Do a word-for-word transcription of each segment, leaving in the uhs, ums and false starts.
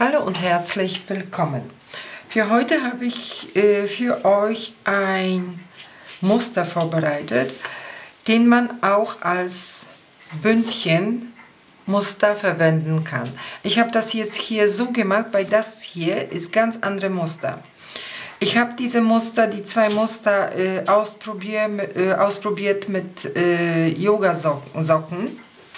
Hallo und herzlich willkommen. Für heute habe ich äh, für euch ein Muster vorbereitet, den man auch als Bündchenmuster verwenden kann. Ich habe das jetzt hier so gemacht, weil das hier ist ganz andere Muster. Ich habe diese Muster, die zwei Muster äh, ausprobier, äh, ausprobiert mit äh, Yoga-Socken.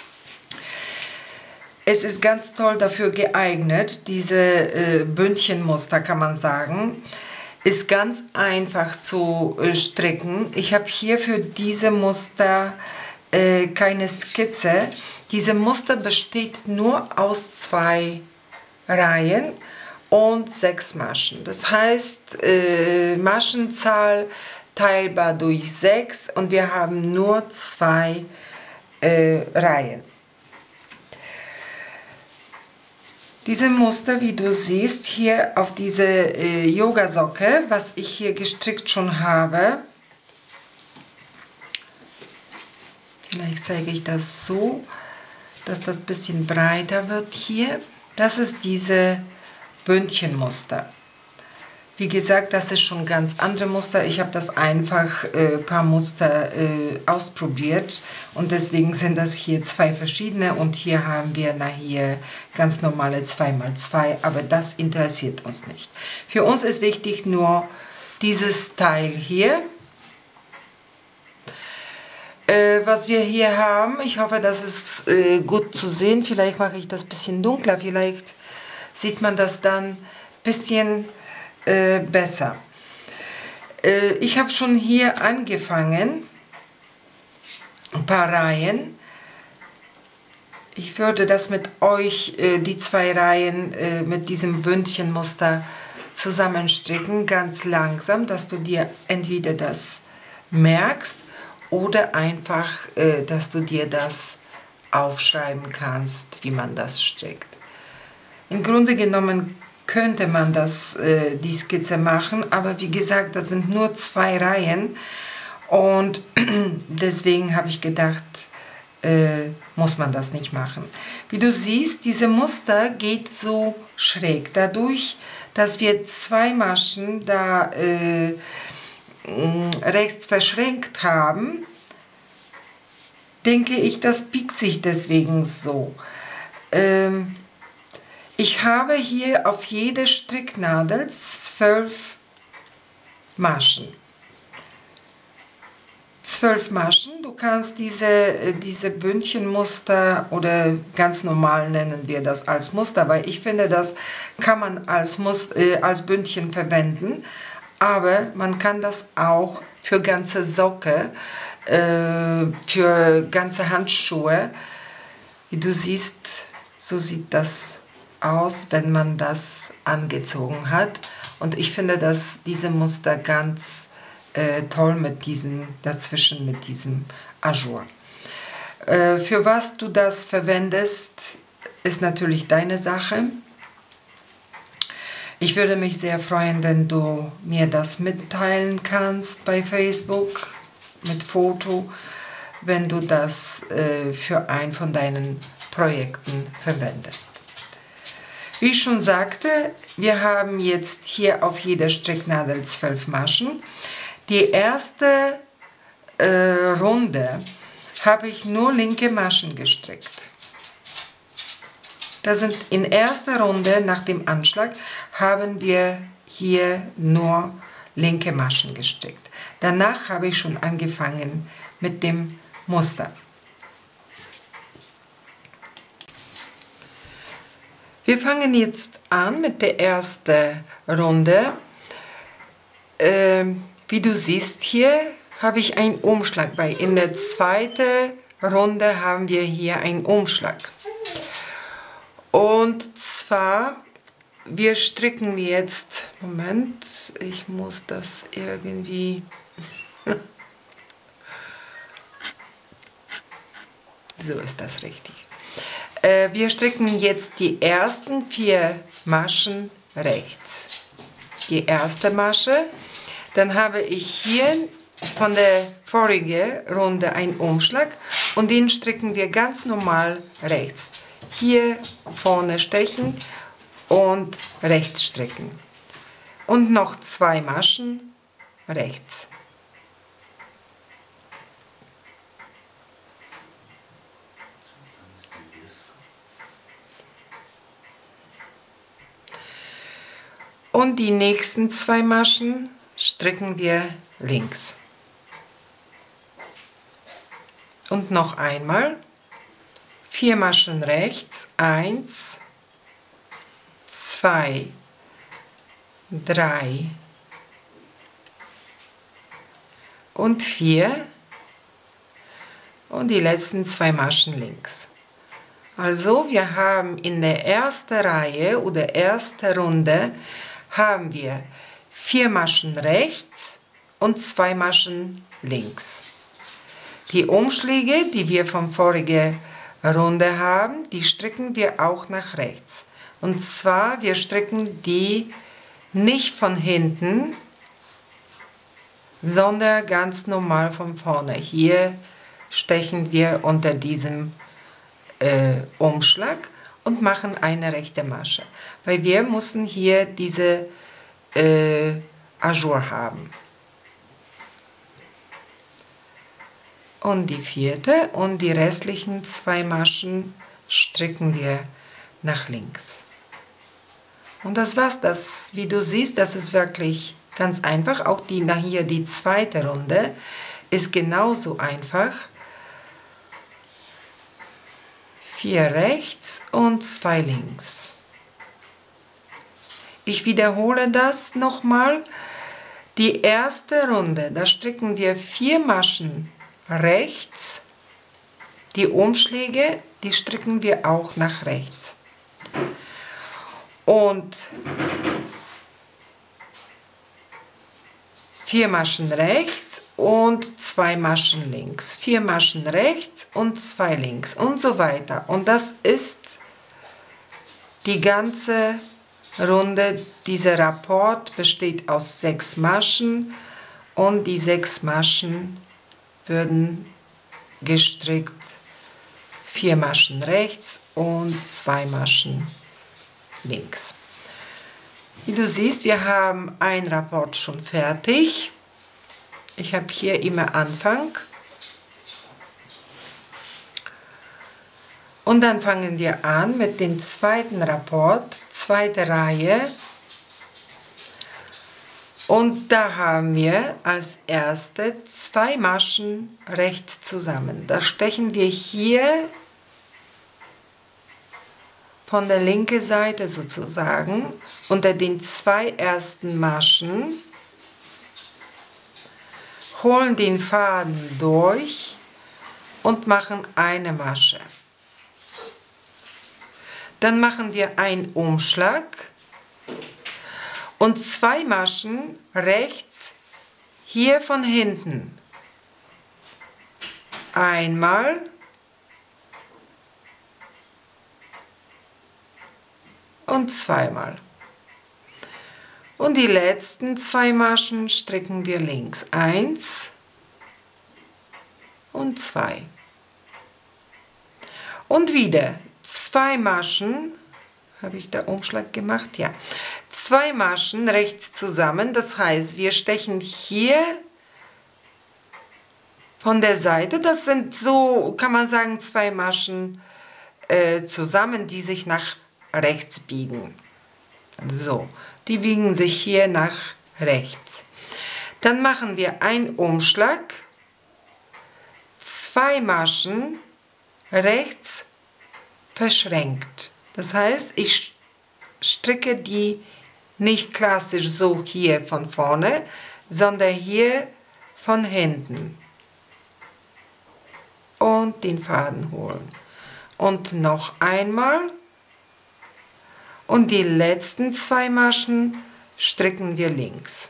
Es ist ganz toll dafür geeignet, diese äh, Bündchenmuster kann man sagen. Ist ganz einfach zu äh, stricken. Ich habe hier für diese Muster äh, keine Skizze. Diese Muster besteht nur aus zwei Reihen und sechs Maschen. Das heißt, äh, Maschenzahl teilbar durch sechs und wir haben nur zwei äh, Reihen. Diese Muster, wie du siehst, hier auf diese äh, Yoga-Socke, was ich hier gestrickt schon habe. Vielleicht zeige ich das so, dass das ein bisschen breiter wird hier. Das ist diese Bündchenmuster. Wie gesagt, das ist schon ganz andere Muster. Ich habe das einfach ein äh, paar Muster äh, ausprobiert und deswegen sind das hier zwei verschiedene und hier haben wir nachher ganz normale zwei mal zwei, aber das interessiert uns nicht. Für uns ist wichtig nur dieses Teil hier. Äh, was wir hier haben, ich hoffe, das ist äh, gut zu sehen. Vielleicht mache ich das ein bisschen dunkler, vielleicht sieht man das dann ein bisschen Äh, besser. Äh, ich habe schon hier angefangen, ein paar Reihen. Ich würde das mit euch, äh, die zwei Reihen äh, mit diesem Bündchenmuster zusammenstricken, ganz langsam, dass du dir entweder das merkst oder einfach, äh, dass du dir das aufschreiben kannst, wie man das strickt. Im Grunde genommen könnte man das, äh, die Skizze machen, aber wie gesagt, das sind nur zwei Reihen und deswegen habe ich gedacht, äh, muss man das nicht machen. Wie du siehst, diese Muster geht so schräg, dadurch, dass wir zwei Maschen da äh, rechts verschränkt haben, denke ich, das biegt sich deswegen so. Ähm, Ich habe hier auf jede Stricknadel zwölf Maschen. Zwölf Maschen. Du kannst diese, diese Bündchenmuster oder ganz normal nennen wir das als Muster, weil ich finde, das kann man als, Muster, äh, als Bündchen verwenden, aber man kann das auch für ganze Socke, äh, für ganze Handschuhe. Wie du siehst, so sieht das aus, wenn man das angezogen hat. Und ich finde, dass diese Muster ganz äh, toll mit diesem, dazwischen mit diesem Ajour. Äh, für was du das verwendest, ist natürlich deine Sache. Ich würde mich sehr freuen, wenn du mir das mitteilen kannst bei Facebook mit Foto, wenn du das äh, für ein von deinen Projekten verwendest. Wie ich schon sagte, wir haben jetzt hier auf jeder Stricknadel zwölf Maschen. Die erste äh, Runde habe ich nur linke Maschen gestrickt. Das sind in erster Runde nach dem Anschlag haben wir hier nur linke Maschen gestrickt. Danach habe ich schon angefangen mit dem Muster. Wir fangen jetzt an mit der ersten Runde. Ähm, wie du siehst, hier habe ich einen Umschlag, weil in der zweiten Runde haben wir hier einen Umschlag. Und zwar, wir stricken jetzt, Moment, ich muss das irgendwie, so ist das richtig. Wir stricken jetzt die ersten vier Maschen rechts. Die erste Masche, dann habe ich hier von der vorigen Runde einen Umschlag und den stricken wir ganz normal rechts. Hier vorne stechen und rechts stricken. Und noch zwei Maschen rechts. Und die nächsten zwei Maschen stricken wir links. Und noch einmal vier Maschen rechts, eins, zwei, drei und vier und die letzten zwei Maschen links. Also wir haben in der ersten Reihe oder ersten Runde haben wir vier Maschen rechts und zwei Maschen links. Die Umschläge, die wir von vorigen Runde haben, die stricken wir auch nach rechts. Und zwar, wir stricken die nicht von hinten, sondern ganz normal von vorne. Hier stechen wir unter diesem äh, Umschlag und machen eine rechte Masche. Weil wir müssen hier diese äh, Ajour haben. Und die vierte und die restlichen zwei Maschen stricken wir nach links. Und das war's. Das, wie du siehst, das ist wirklich ganz einfach. Auch die, nach hier die zweite Runde ist genauso einfach. Vier rechts und zwei links. Ich wiederhole das nochmal. Die erste Runde, da stricken wir vier Maschen rechts. Die Umschläge, die stricken wir auch nach rechts. Und vier Maschen rechts und zwei Maschen links. Vier Maschen rechts und zwei links und so weiter. Und das ist die ganze Runde. Dieser Rapport besteht aus sechs Maschen und die sechs Maschen würden gestrickt. Vier Maschen rechts und zwei Maschen links. Wie du siehst, wir haben einen Rapport schon fertig. Ich habe hier immer Anfang. Und dann fangen wir an mit dem zweiten Rapport, zweite Reihe. Und da haben wir als erste zwei Maschen rechts zusammen. Da stechen wir hier von der linken Seite sozusagen unter den zwei ersten Maschen, holen den Faden durch und machen eine Masche. Dann machen wir einen Umschlag und zwei Maschen rechts hier von hinten. Einmal und zweimal. Und die letzten zwei Maschen stricken wir links. Eins und zwei. Und wieder zwei Maschen, habe ich da Umschlag gemacht? Ja. Zwei Maschen rechts zusammen, das heißt, wir stechen hier von der Seite, das sind so, kann man sagen, zwei Maschen äh, zusammen, die sich nach rechts biegen. So, die biegen sich hier nach rechts. Dann machen wir einen Umschlag, zwei Maschen rechts verschränkt. Das heißt, ich stricke die nicht klassisch so hier von vorne, sondern hier von hinten. Und den Faden holen. Und noch einmal. Und die letzten zwei Maschen stricken wir links.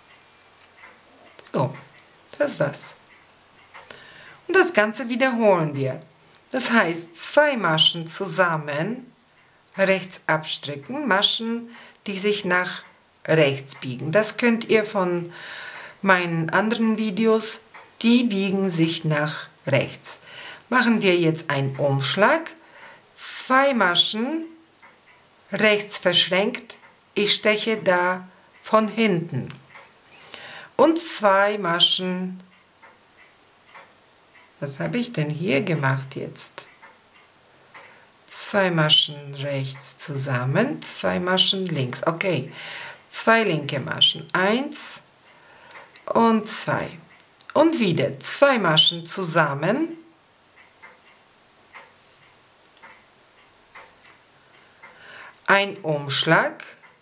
So, das war's. Und das Ganze wiederholen wir. Das heißt, zwei Maschen zusammen, rechts abstricken, Maschen, die sich nach rechts biegen. Das könnt ihr von meinen anderen Videos, die biegen sich nach rechts. Machen wir jetzt einen Umschlag, zwei Maschen rechts verschränkt, ich steche da von hinten. Und zwei Maschen, was habe ich denn hier gemacht jetzt? Zwei Maschen rechts zusammen, zwei Maschen links, okay, zwei linke Maschen, eins und zwei. Und wieder zwei Maschen zusammen, ein Umschlag,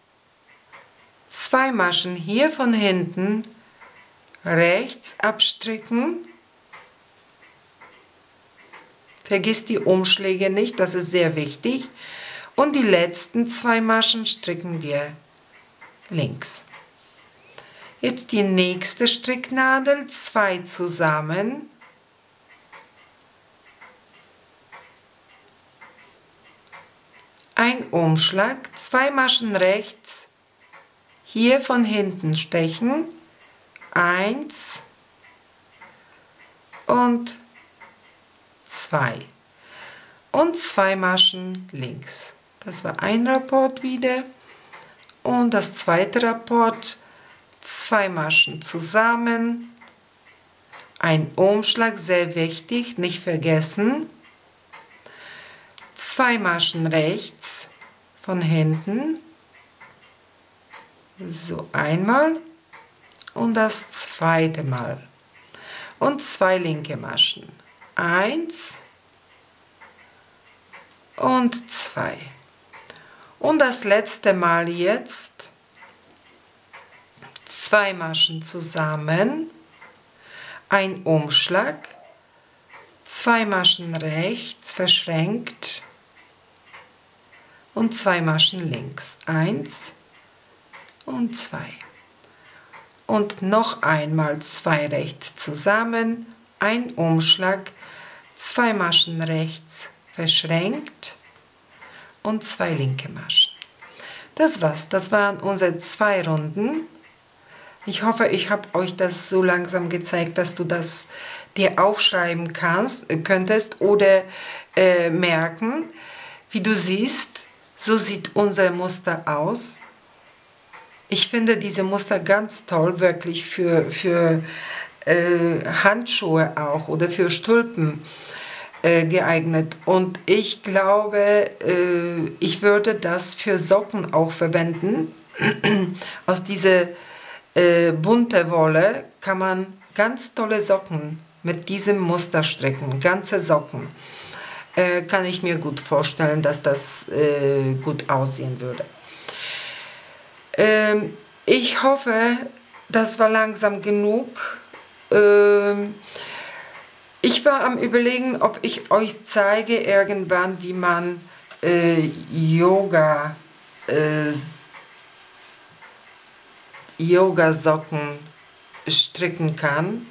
zwei Maschen hier von hinten, rechts abstricken. Vergiss die Umschläge nicht, das ist sehr wichtig. Und die letzten zwei Maschen stricken wir links. Jetzt die nächste Stricknadel, zwei zusammen. Ein Umschlag, zwei Maschen rechts, hier von hinten stechen. Eins und zwei. Und zwei Maschen links. Das war ein Rapport wieder. Und das zweite Rapport, zwei Maschen zusammen, ein Umschlag, sehr wichtig, nicht vergessen, zwei Maschen rechts von hinten, so einmal und das zweite Mal und zwei linke Maschen, eins und zwei. Und das letzte Mal jetzt zwei Maschen zusammen, ein Umschlag, zwei Maschen rechts verschränkt und zwei Maschen links, eins und zwei. Und noch einmal zwei rechts zusammen, ein Umschlag, zwei Maschen rechts verschränkt und zwei linke Maschen. Das war's, das waren unsere zwei Runden. Ich hoffe, ich habe euch das so langsam gezeigt, dass du das dir aufschreiben kannst, könntest oder äh, merken. Wie du siehst, so sieht unser Muster aus. Ich finde diese Muster ganz toll, wirklich für, für äh, Handschuhe auch oder für Stulpen äh, geeignet. Und ich glaube, äh, ich würde das für Socken auch verwenden. Aus dieser äh, bunte Wolle kann man ganz tolle Socken mit diesem Muster stricken, ganze Socken. Äh, kann ich mir gut vorstellen, dass das äh, gut aussehen würde. Ähm, ich hoffe, das war langsam genug. Ähm, ich war am Überlegen, ob ich euch zeige irgendwann, wie man äh, Yoga äh, Yoga-Socken stricken kann.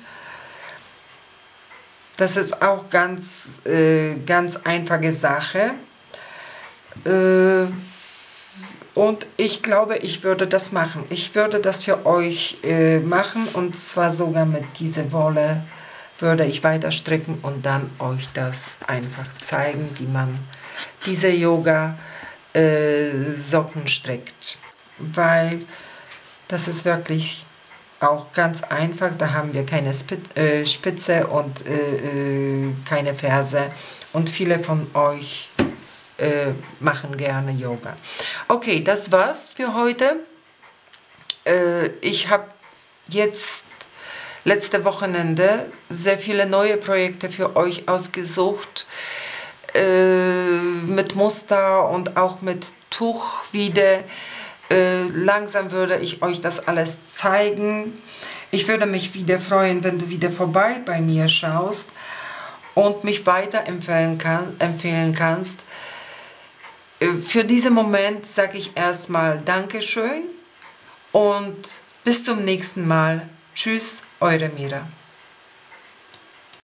Das ist auch ganz, äh, ganz einfache Sache. Äh, und ich glaube, ich würde das machen. Ich würde das für euch äh, machen und zwar sogar mit dieser Wolle würde ich weiter stricken und dann euch das einfach zeigen, wie man diese Yoga-Socken äh, strickt. Weil das ist wirklich auch ganz einfach, da haben wir keine Spitze und äh, keine Ferse und viele von euch äh, machen gerne Yoga. Okay, das war's für heute. Äh, ich habe jetzt letzte Wochenende sehr viele neue Projekte für euch ausgesucht, äh, mit Muster und auch mit Tuch wieder. Äh, langsam würde ich euch das alles zeigen. Ich würde mich wieder freuen, wenn du wieder vorbei bei mir schaust und mich weiterempfehlen kann, empfehlen kannst. Äh, für diesen Moment sage ich erstmal Dankeschön und bis zum nächsten Mal. Tschüss, eure Mira.